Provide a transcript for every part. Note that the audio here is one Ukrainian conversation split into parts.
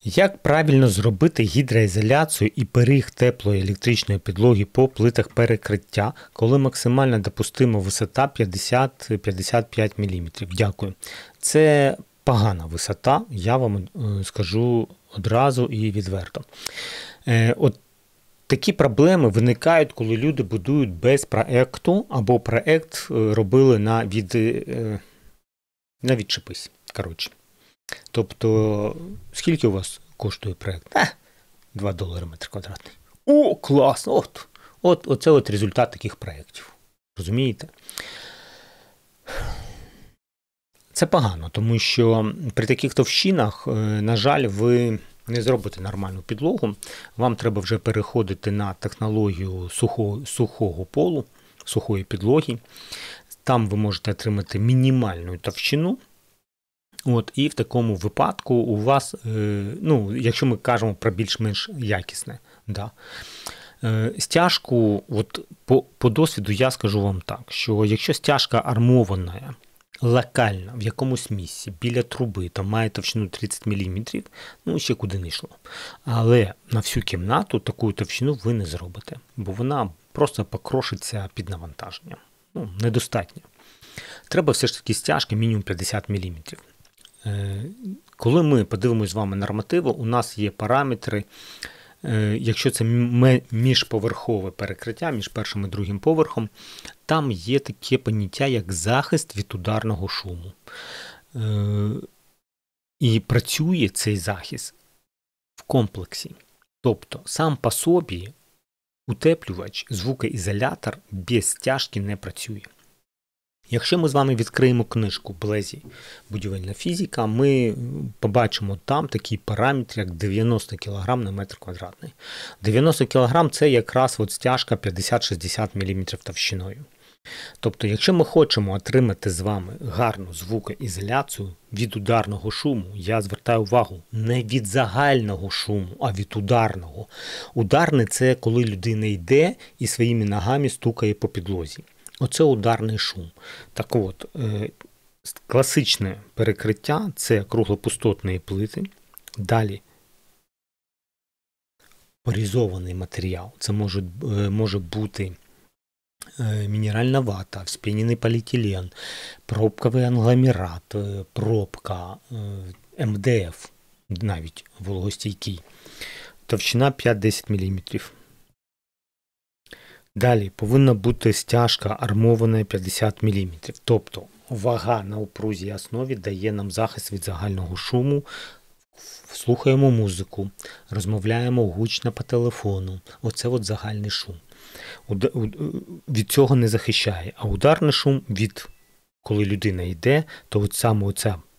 Як правильно зробити гідроізоляцію і пиріг теплої електричної підлоги по плитах перекриття, коли максимальна допустима висота 50-55 мм? Дякую. Це погана висота, я вам скажу одразу і відверто. От такі проблеми виникають, коли люди будують без проекту, або проект робили на відчепись. Тобто, скільки у вас коштує проєкт? $2 метр квадратний. О, класно! Оце результат таких проєктів. Розумієте? Це погано, тому що при таких товщинах, на жаль, ви не зробите нормальну підлогу. Вам треба вже переходити на технологію сухого полу, сухої підлоги. Там ви можете отримати мінімальну товщину. І в такому випадку у вас, якщо ми кажемо про більш-менш якісне, стяжку, по досвіду я скажу вам так, що якщо стяжка армована локально в якомусь місці, біля труби, там має товщину 30 мм, ще куди не йшло. Але на всю кімнату таку товщину ви не зробите, бо вона просто покрошиться під навантаженням. Недостатньо. Треба все ж таки стяжка мінімум 50 мм. Коли ми подивимося з вами нормативи, у нас є параметри, якщо це міжповерхове перекриття, між першим і другим поверхом, там є таке поняття, як захист від ударного шуму. І працює цей захист в комплексі. Тобто, сам по собі утеплювач, звукоізолятор без стяжки не працює. Якщо ми з вами відкриємо книжку Блезі «Будівельна фізика», ми побачимо там такий параметр, як 90 кг на метр квадратний. 90 кг – це якраз стяжка 50-60 мм товщиною. Тобто, якщо ми хочемо отримати з вами гарну звукоізоляцію від ударного шуму, я звертаю увагу, не від загального шуму, а від ударного. Ударний – це коли людина йде і своїми ногами стукає по підлозі. Оце ударний шум. Так от, класичне перекриття – це круглопустотні плити. Далі порізований матеріал. Це може бути мінеральна вата, вспінений поліетилен, пробковий англомерат, пробка, МДФ, навіть вологостійкий. Товщина 5-10 мм. Далі повинна бути стяжка армована 50 мм. Тобто вага на упрузій основі дає нам захист від загального шуму. Слухаємо музику, розмовляємо гучно по телефону. Оце загальний шум. Від цього не захищає. А ударний шум коли людина йде, то саме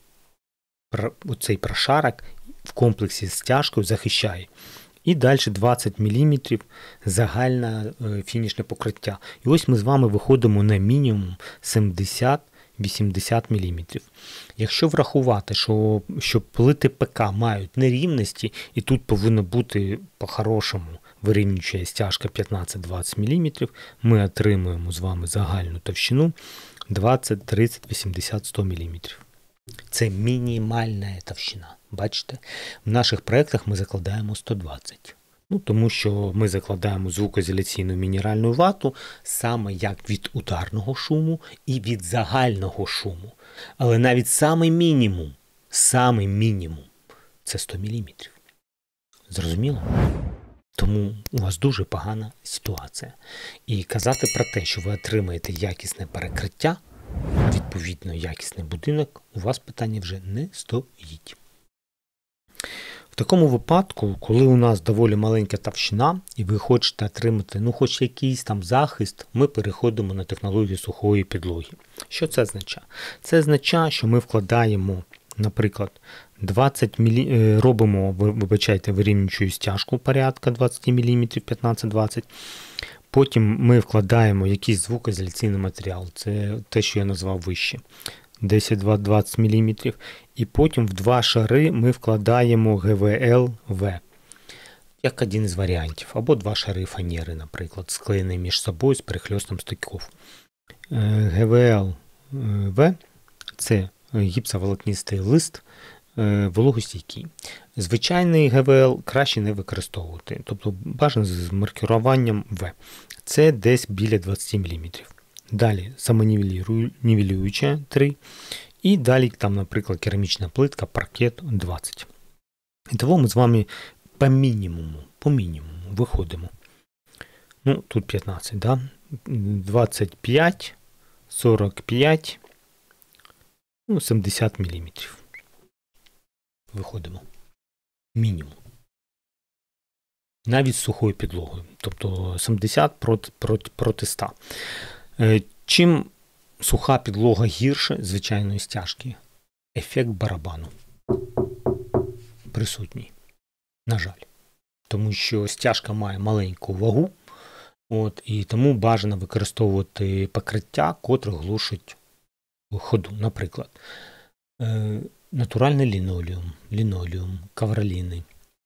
оцей прошарок в комплексі з стяжкою захищає. І далі 20 мм загальне фінішне покриття. І ось ми з вами виходимо на мінімум 70-80 мм. Якщо врахувати, що плити ПК мають нерівності, і тут повинна бути по-хорошому вирівнююча стяжка 15-20 мм, ми отримуємо з вами загальну товщину 20, 30, 80, 100 мм. Це мінімальна товщина. Бачите, в наших проєктах ми закладаємо 120. Тому що ми закладаємо звукоізоляційну мінеральну вату саме як від ударного шуму і від загального шуму. Але навіть самий мінімум – це 100 мм. Зрозуміло? Тому у вас дуже погана ситуація. І казати про те, що ви отримаєте якісне перекриття, відповідно якісний будинок, у вас питання вже не стоїть. В такому випадку, коли у нас доволі маленька товщина, і ви хочете отримати, хоч якийсь там захист, ми переходимо на технологію сухої підлоги. Що це означає? Це означає, що ми вкладаємо, наприклад, робимо, вирівнюючу стяжку порядка 20 мм, 15-20. Потім ми вкладаємо якийсь звукоізоляційний матеріал, це те, що я назвав вище. 10-20 мм, і потім в два шари ми вкладаємо ГВЛ-В, як один із варіантів, або два шари фанери, наприклад, склеєні між собою з перехльостом стиків. ГВЛ-В – це гіпсоволокнистий лист, вологостійкий. Звичайний ГВЛ краще не використовувати, тобто бажано з маркіруванням В. Це десь біля 20 мм. Далі самонівелююча 3. І далі там, наприклад, керамічна плитка, паркет 20. І того ми з вами по мінімуму виходимо. Ну, тут 15, да? 25, 45, 70 мм. Виходимо. Мінімум. Навіть з сухою підлогою. Тобто 70 проти 100. Чим суха підлога гірше звичайної стяжки? Ефект барабану присутній. На жаль. Тому що стяжка має маленьку вагу, і тому бажано використовувати покриття, котре глушить ходу. Наприклад, натуральний лінолеум, ковроліни.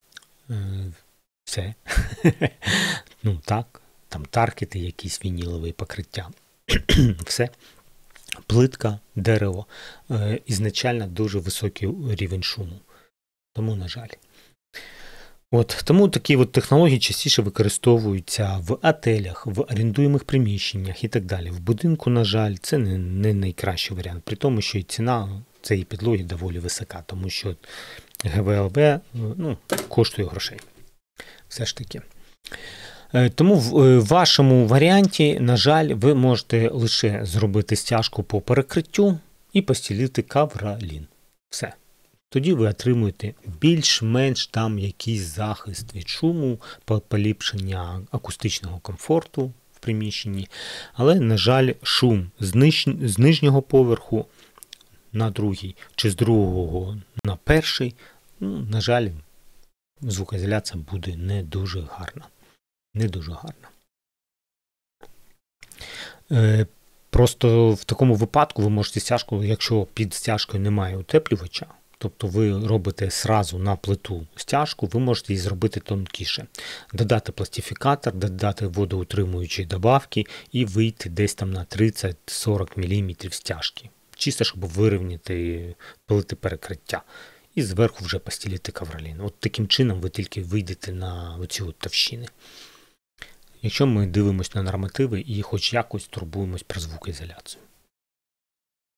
Все. Ну так, там таркети, якісь вінілові покриття. Все. Плитка, дерево. Ізначально дуже високий рівень шуму. Тому, на жаль. Тому такі технології частіше використовуються в отелях, в орендуємих приміщеннях і так далі. В будинку, на жаль, це не найкращий варіант, при тому, що і ціна цієї підлоги доволі висока, тому що ГВЛВ коштує грошей. Все ж таки. Тому в вашому варіанті, на жаль, ви можете лише зробити стяжку по перекриттю і постілити ковролін. Все. Тоді ви отримуєте більш-менш там якийсь захист від шуму, поліпшення акустичного комфорту в приміщенні. Але, на жаль, шум з нижнього поверху на другий чи з другого на перший, на жаль, звукоізоляція буде не дуже гарна. Не дуже гарна. Просто в такому випадку ви можете стяжку, якщо під стяжкою немає утеплювача, тобто ви робите зразу на плиту стяжку, ви можете її зробити тонкіше. Додати пластифікатор, додати водоутримуючі добавки і вийти десь там на 30-40 мм стяжки. Чисто, щоб вирівняти плити перекриття. І зверху вже постілити ковролін. Таким чином ви тільки вийдете на оці товщини. Якщо ми дивимося на нормативи і хоч якось турбуємось про звукоізоляцію.